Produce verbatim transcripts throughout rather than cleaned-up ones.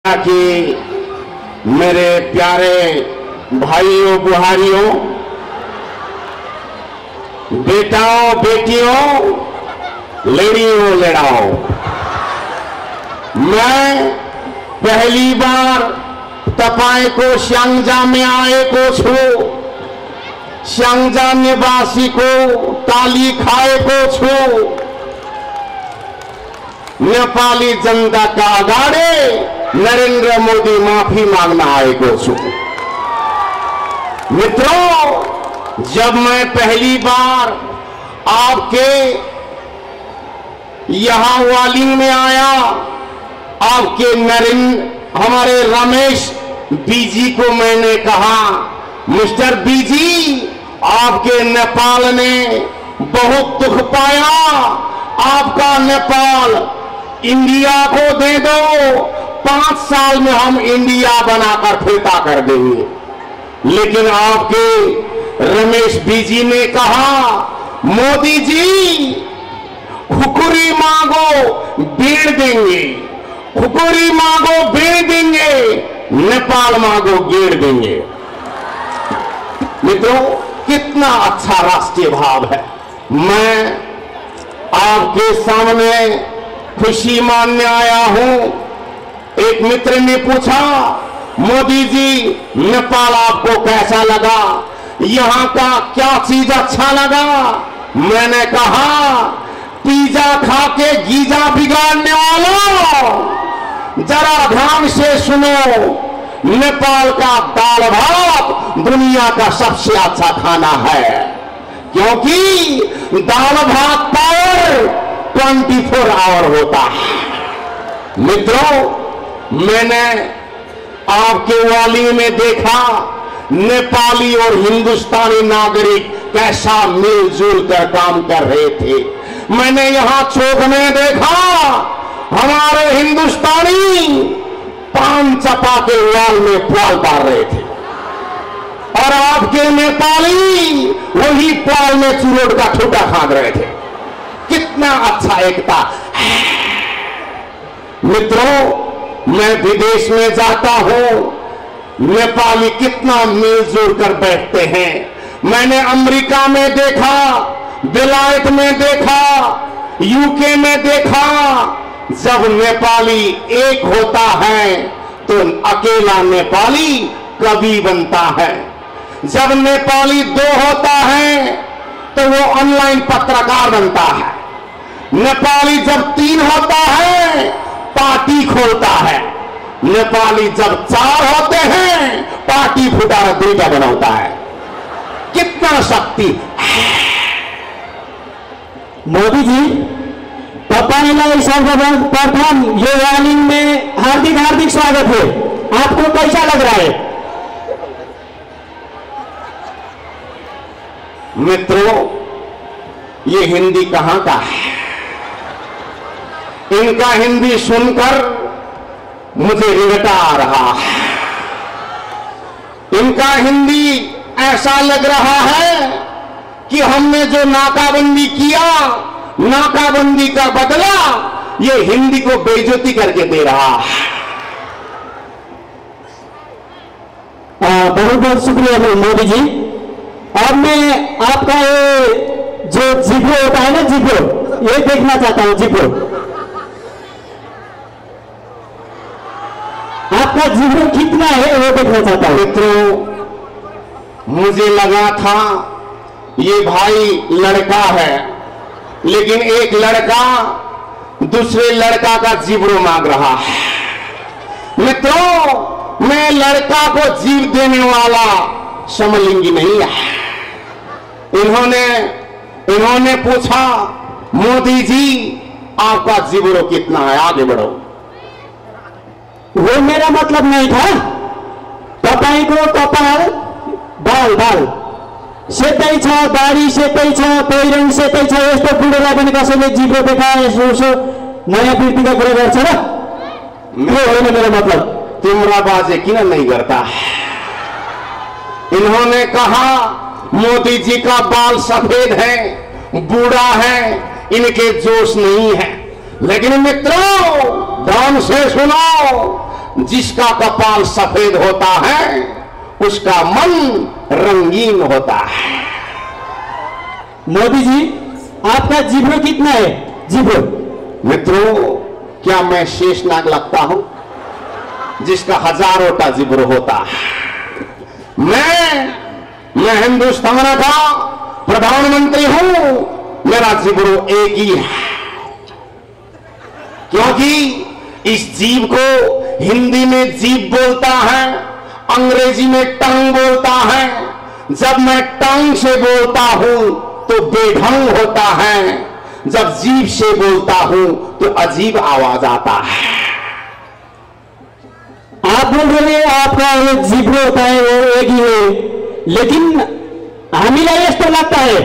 कि मेरे प्यारे भाइयों बुहारियों, बेटाओं बेटियों, लेड़ियों लेड़ाओ, मैं पहली बार तपाए को श्यांगजा में आए को छू, श्यांगजा निवासी को ताली खाए को छू, नेपाली जनता का अगाड़े नरेंद्र मोदी माफी मांगना आए को छू। मित्रों, जब मैं पहली बार आपके यहां वालिंग में आया, आपके नरेंद्र हमारे रमेश बीजी को मैंने कहा, मिस्टर बीजी, आपके नेपाल ने बहुत दुख पाया, आपका नेपाल इंडिया को दे दो, पांच साल में हम इंडिया बनाकर फिरता कर देंगे। लेकिन आपके रमेश बीजी ने कहा, मोदी जी खुकुरी मांगो बेड़ देंगे, खुकुरी मांगो बेड़ देंगे, नेपाल मांगो गेड़ देंगे। मित्रों, कितना अच्छा राष्ट्रीय भाव है। मैं आपके सामने खुशी मानने आया हूं। एक मित्र ने पूछा, मोदी जी नेपाल आपको कैसा लगा, यहां का क्या चीज अच्छा लगा? मैंने कहा, पिज्जा खा के गीजा बिगाड़ने वालों, जरा ध्यान से सुनो, नेपाल का दाल भात दुनिया का सबसे अच्छा खाना है, क्योंकि दाल भात पावर चौबीस आवर होता है। मित्रों, मैंने आपके वाली में देखा नेपाली और हिंदुस्तानी नागरिक कैसा मिलजुल कर काम कर रहे थे। मैंने यहां चौक में देखा हमारे हिंदुस्तानी पान चपा के वाल में पाल पार रहे थे, और आपके नेपाली वही पाल में चुरोट का ठूटा खाद रहे थे। कितना अच्छा एकता। मित्रों, मैं विदेश में जाता हूं, नेपाली कितना मिलजुल कर बैठते हैं। मैंने अमेरिका में देखा, बेलायत में देखा, यूके में देखा, जब नेपाली एक होता है तो अकेला नेपाली कवि बनता है। जब नेपाली दो होता है तो वो ऑनलाइन पत्रकार बनता है। नेपाली जब तीन होता है पार्टी खोलता है। नेपाली जब चार होते हैं पार्टी फुटार दुईटा बनाता है। कितना शक्ति। मोदी जी, तपाईलाई सर्वप्रथम यो वार्निंग में हार्दिक हार्दिक स्वागत है। आपको कैसा लग रहा है? मित्रों, ये हिंदी कहां का है? इनका हिंदी सुनकर मुझे रिगटा आ रहा है। इनका हिंदी ऐसा लग रहा है कि हमने जो नाकाबंदी किया, नाकाबंदी का बदला ये हिंदी को बेइज्जती करके दे रहा है। बहुत बहुत शुक्रिया मोदी जी। और मैं आपका ये जो जिब्रो होता है ना, जिब्रो, ये देखना चाहता हूं। जिब्रो, आपका जिब्रो कितना है वो देखना चाहता हूं। मित्रों, मुझे लगा था ये भाई लड़का है, लेकिन एक लड़का दूसरे लड़का का जिब्रो मांग रहा है। मित्रों, मैं लड़का को जीव देने वाला समलिंगी नहीं है। इन्होंने इन्होंने पूछा, मोदी जी आपका जिब्रो कितना है, आगे बढ़ो। वो मेरा मतलब नहीं था। तपाईको कपाल बाल बाल सेतै छ, दाढी सेतै छ, पहिरन सेतै छ, यस्तो बुढोलाई पनि कसैले जिब्रो देखाए यसो यसो नयाँ वृत्तिका कुरा गर्छ र? यो होइन मेरा मतलब। तिम्रा बाजे किन नहीं करता? इन्होंने कहा, मोदी जी का बाल सफेद है, बूढ़ा है, इनके जोश नहीं है। लेकिन मित्रों, ध्यान से सुनो, जिसका कपाल सफेद होता है उसका मन रंगीन होता है। मोदी जी, आपका जिब्रो कितना है? जिब्रो मित्रों, क्या मैं शेषनाग लगता हूं जिसका हजारों जिब्रो होता है? मैं मैं हिंदुस्तान का प्रधानमंत्री हूं, मेरा जिब्रो एक ही है, क्योंकि इस जीव को हिंदी में जीभ बोलता है, अंग्रेजी में टंग बोलता है। जब मैं टंग से बोलता हूं तो बेढंग होता है, जब जीभ से बोलता हूं तो अजीब आवाज आता है। आप बोल रहे हैं आपका एक जिब्रो होता है वो एक ही है, लेकिन हामीलाई यस्तो लगता है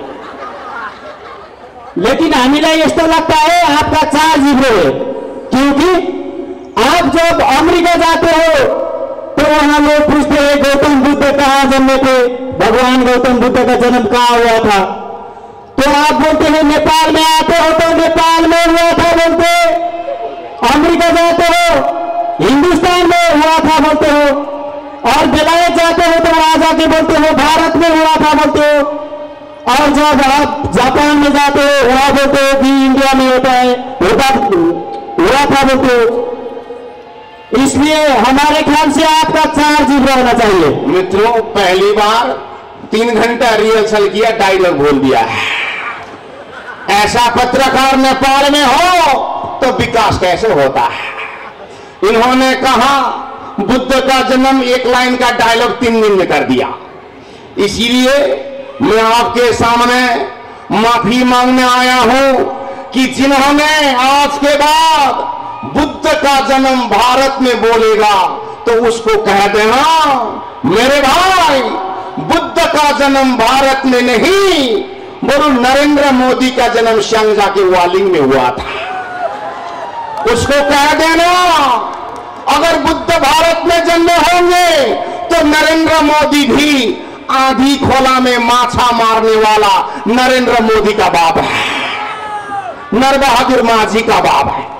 लेकिन हामीलाई यस्तो लगता है आपका चार जिब्रो है, क्योंकि आप जब अमेरिका जाते हो तो वहां लोग पूछते हैं गौतम बुद्ध कहां जन्मे थे, भगवान गौतम बुद्ध का जन्म कहां हुआ था, तो आप बोलते हैं नेपाल में आते हो तो नेपाल में हुआ था बोलते, अमेरिका जाते हो हिंदुस्तान में हुआ था बोलते हो, और बेलायत जाते हो तो वहां जाके बोलते हो भारत में हुआ था बोलते हो, और जब आप जापान में जाते हो वहां बोलते हो कि इंडिया में होता है होता हुआ था बोलते हो। इसलिए हमारे ख्याल से आपका चार जिब्रो होना चाहिए। मित्रों, पहली बार तीन घंटा रिहर्सल किया, डायलॉग बोल दिया है। ऐसा पत्रकार नेपाल में हो तो विकास कैसे होता है? इन्होंने कहा बुद्ध का जन्म, एक लाइन का डायलॉग तीन दिन में कर दिया। इसीलिए मैं आपके सामने माफी मांगने आया हूं कि जिन्होंने आज के बाद बुद्ध का जन्म भारत में बोलेगा तो उसको कह देना, मेरे भाई बुद्ध का जन्म भारत में नहीं, बोलो नरेंद्र मोदी का जन्म शांगजा के वालिंग में हुआ था। उसको कह देना, अगर बुद्ध भारत में जन्मे होंगे तो नरेंद्र मोदी भी आधी खोला में माछा मारने वाला नरेंद्र मोदी का बाप है, नरबहादुर माझी का बाप है।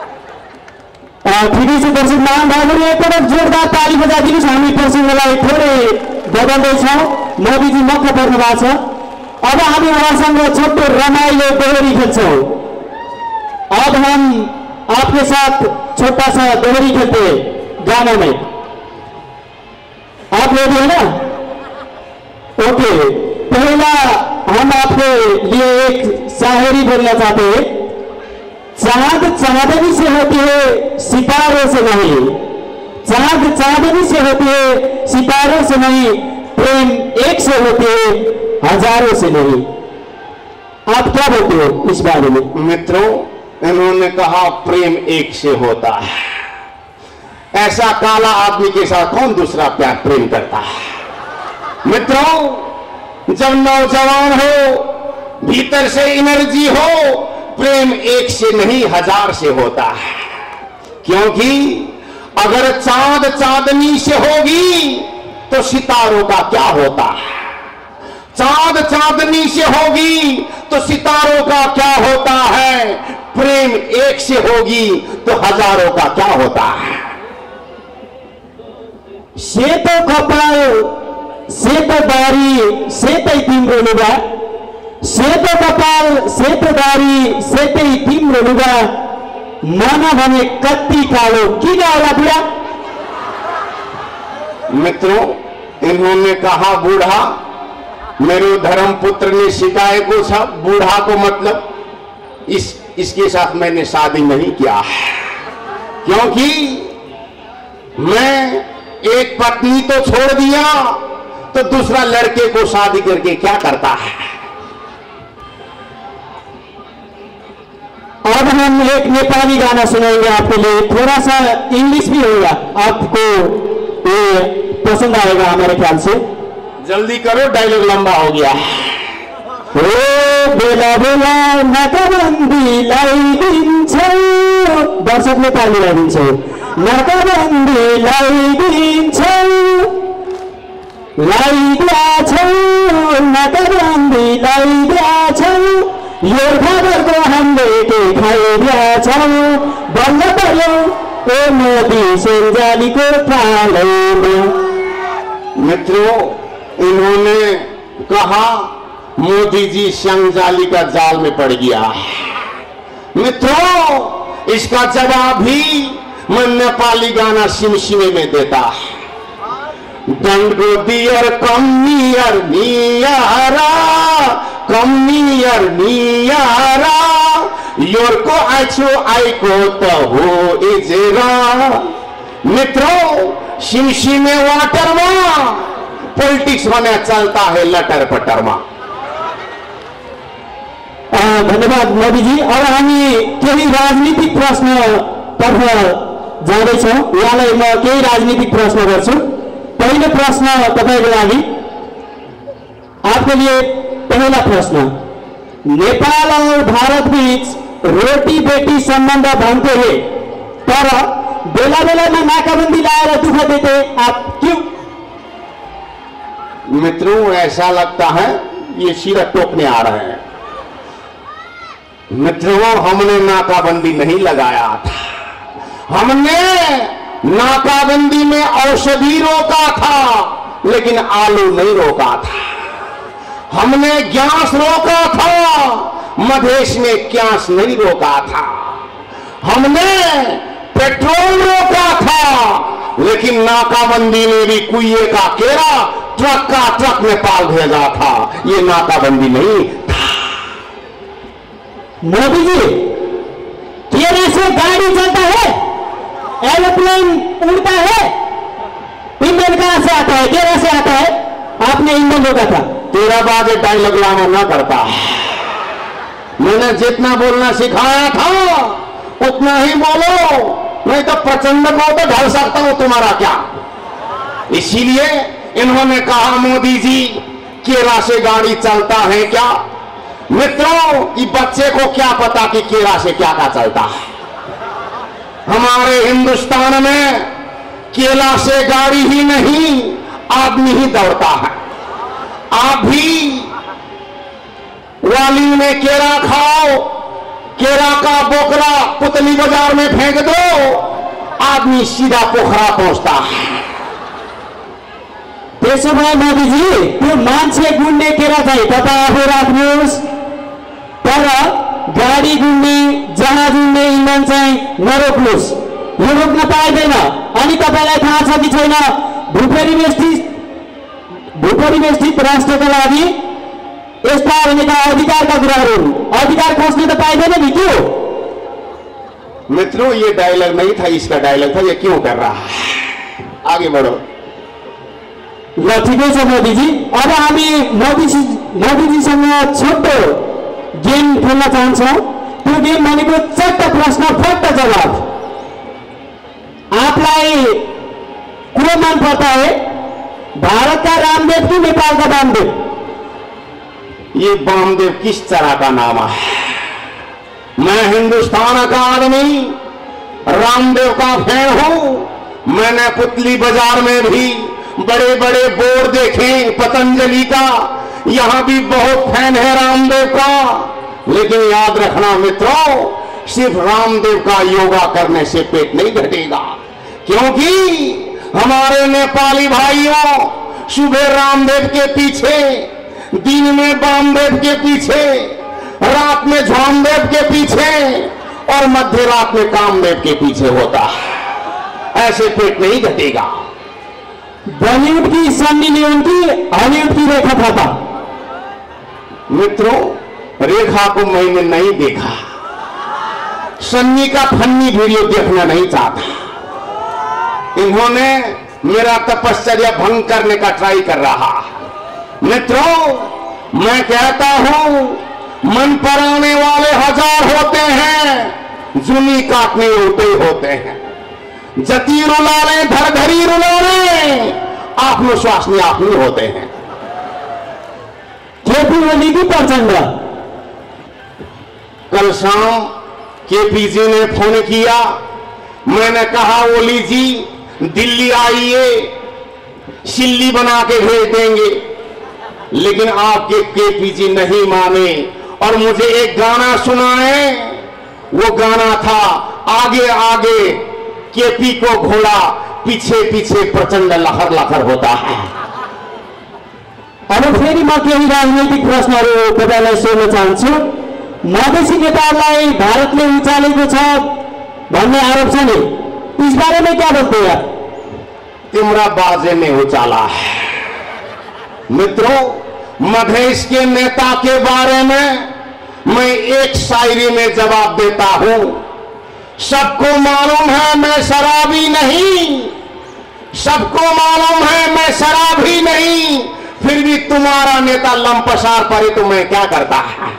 फेरि चाहिँ दर्शक महानुभावहरू एकपटक जोरदार ताली बजाइदिनुहोस्। हामी प्रसङ्गलाई थोरै बदल्दैछौँ। मोदीजी मक्क पर्नु भएको छ। अब हामी उहाँसँग छोटो रमाइलो दोहोरी खेल्छौँ। अब हम आपके साथ छोटा सा दोहरी खेलते हैं गानों में। आप रेडी है ना? ओके, पहला हम आपके लिए एक शायरी बोलना चाहते हैं। चांद चांदनी से होती है सितारों से नहीं, चांद चांदनी से होती है सितारों से नहीं, प्रेम एक से होती है हजारों से नहीं। आप क्या बोलते हो इस बारे में? मित्रों, इन्होंने कहा प्रेम एक से होता है। ऐसा काला आदमी के साथ कौन दूसरा प्यार प्रेम करता है? मित्रों, जब नौजवान हो, भीतर से एनर्जी हो, प्रेम एक से नहीं हजार से होता है। क्योंकि अगर चांद चांदनी से होगी तो सितारों का क्या होता है? चांद चांदनी से होगी तो सितारों का क्या होता है? प्रेम एक से होगी तो हजारों का क्या होता है? सेतो कपाल सेतो दारी सेतै तिम्रो लुगा, सेतो कपाल सेतो दारी सेतै तिम्रो लुगा, मन भने कति कालो किन होला बुढा। मित्रों, इन्होंने कहा बूढ़ा, मेरे धर्मपुत्र ने सिखाए को सब बूढ़ा को मतलब इस इसके साथ मैंने शादी नहीं किया, क्योंकि मैं एक पत्नी तो छोड़ दिया तो दूसरा लड़के को शादी करके क्या करता है। अब हम एक नेपाली गाना सुनाएंगे आपके लिए, थोड़ा सा इंग्लिश भी होगा, आपको ये पसंद आएगा हमारे ख्याल से। जल्दी करो, डायलॉग लंबा हो गया। ओ बेला बेला नाकाबन्दी लगाइदिन्छौ, दर्शकले ताली लगाइदिन्छौ, नाकाबन्दी लगाइदिन्छौ, लगाइदिया छौ, नाकाबन्दी लगाइदिया छौ, यो खबरको हामीले के खाइदिया छौ, बल्ल पर्यो ओ मोदी सञ्जालीको थालैमा। मित्रों, इन्होंने कहा मोदी जी संजाली का जाल में पड़ गया। मित्रों, इसका जवाब भी मैं नेपाली गाना सिमसिमे में देता। डंडो दियर कम नियर नियारा, कम नियर नियारा, योरको आइछो आइको त हो इजेरा। मित्रों, सिमसिमे वाटर में पॉलिटिक्स होने चलता है लटर पटर में। धन्यवाद मोदीजी। अब हामी केही राजनीतिक प्रश्नतर्फ जाँदैछौँ। यहाँलाई म केही राजनीतिक प्रश्न गर्छु। पहिलो प्रश्न तपाईको लागि, आपके लिए पहला प्रश्न, नेपाल और भारत बीच रोटी बेटी संबंध बनते हैं, पर बेला बेला में नाकाबंदी लाएर दुख देते, आप क्यों? मित्रों, ऐसा लगता है ये सीधा टोकने आ रहे हैं। मित्रों, हमने नाकाबंदी नहीं लगाया था। हमने नाकाबंदी में औषधि रोका था, लेकिन आलू नहीं रोका था। हमने गैस रोका था, मधेश में गैस नहीं रोका था। हमने पेट्रोल रोका था, लेकिन नाकाबंदी में भी कुएं का केरा ट्रक का ट्रक नेपाल भेजा था। ये नाकाबंदी नहीं था। मोदी जी, केरा से गाड़ी चलता है, एरोप्लेन उड़ता है, ईंधन कहां से आता है? केरा से आता है। आपने ईंधन रोका था। तेरा बाजे डायलॉग लाना ना करता। मैंने जितना बोलना सिखाया था उतना ही बोलो, नहीं तो प्रचंड को तो ढल सकता हूं, तुम्हारा क्या। इसीलिए इन्होंने कहा मोदी जी केरा से गाड़ी चलता है क्या। मित्रों, ये बच्चे को क्या पता कि केरा से क्या क्या चलता है। हमारे हिंदुस्तान में केला से गाड़ी ही नहीं, आदमी ही दौड़ता है। आप भी वाली में केरा खाओ, केरा का बोकरा पुतली बाजार में फेंक दो, आदमी सीधा पोखरा पहुंचता है। त्यसो भए मोदीजी, त्यो मान्छे गुड्ने केरा चाहिँ तपाईँ आफै राख्नुहोस्, तर गाडी गुड्ने जहाज उड्ने इन्धन चाहिँ नरोक्नुहोस्। यो रोक्न पाइँदैन। अनि तपाईँलाई थाहा छ कि छैन, भूपरिवेष्टित भूपरिवेष्टित राष्ट्रका लागि यस्ता भनेका अधिकारका कुराहरू हुन्। अधिकार खोज्न त पाइँदैन नि। क्यों? मित्रों, ये डायलॉग नहीं था, इसका डायलॉग था। ये क्यों कर रहा है? आगे बढ़ो। ल ठिकै छ मोदीजी। अब हामी मोदीजी मोदीजीसँग छोटो गेम खेल्न चाहन्छौँ। त्यो गेम भनेको चट्ट प्रश्न फट्ट जवाब। आपलाई कुरो मन पर्ता है, भारत का रामदेव कि नेपाल का वामदेव? ये वामदेव किस तरह का नाम है? मैं हिंदुस्तान का आदमी रामदेव का फैन हूं। मैंने पुतली बाजार में भी बड़े बड़े बोर्ड देखे पतंजलि का, यहां भी बहुत फैन है रामदेव का। लेकिन याद रखना मित्रों, सिर्फ रामदेव का योगा करने से पेट नहीं घटेगा, क्योंकि हमारे नेपाली भाइयों सुबह रामदेव के पीछे, दिन में वामदेव के पीछे, रात में झोमदेव के पीछे और मध्य रात में कामदेव के पीछे होता है। ऐसे पेट नहीं घटेगा। बॉलीवुड की सन्नी लियोन की, हॉलीवुड की रेखा थापा। मित्रों, रेखा को मैंने नहीं देखा, सन्नी का फन्नी वीडियो देखना नहीं चाहता। इन्होंने मेरा तपश्चर्या भंग करने का ट्राई कर रहा। मित्रों, मैं कहता हूं, मन पर आने वाले हजार होते हैं, जुनी काटने उल्टे होते हैं। जती रुलाने धर धरी रुलाने, आत्मविश्वास में आपनी होते हैं। केपी ओली की प्रचंड। कल शाम केपी जी ने फोन किया। मैंने कहा ओली जी दिल्ली आइए, सिल्ली बना के भेज देंगे। लेकिन आपके केपी जी नहीं माने और मुझे एक गाना सुनाए। वो गाना था, आगे आगे केपी को घोड़ा पीछे पीछे प्रचंड लहर लहर होता है। अब फेरि म केही राजनैतिक प्रश्नहरू तपाईलाई सोध्न चाहन्छु। मधेसी नेताहरूलाई भारतले उचालेको छ भन्ने आरोप छ नि, इस बारे में क्या बोलते हैं? तिमरा बाजे ने उचाला है। मित्रों, मधेश के नेता के बारे में मैं एक शायरी में जवाब देता हूं। सबको मालूम है मैं शराबी नहीं, सबको मालूम है मैं शराबी नहीं, फिर भी तुम्हारा नेता लंपसार परे तो मैं क्या करता है।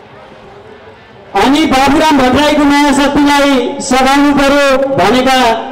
अनि बाबुराम भट्टराईको नयाँ शक्तिलाई सघाउनु पर्यो भनेका